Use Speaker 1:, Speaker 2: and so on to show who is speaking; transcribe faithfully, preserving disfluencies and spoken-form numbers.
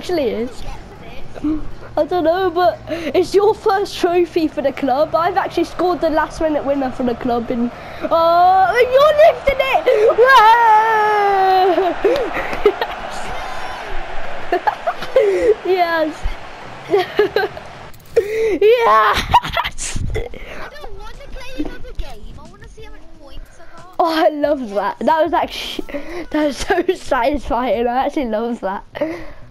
Speaker 1: actually is. I don't know, but it's your first trophy for the club. I've actually scored the last minute winner for the club in... Oh, you're lifting it! Yes! Yes!
Speaker 2: I don't want to play another game. I want to see how many points I got.
Speaker 1: Oh, I love that. That was actually... That was so satisfying. I actually love that.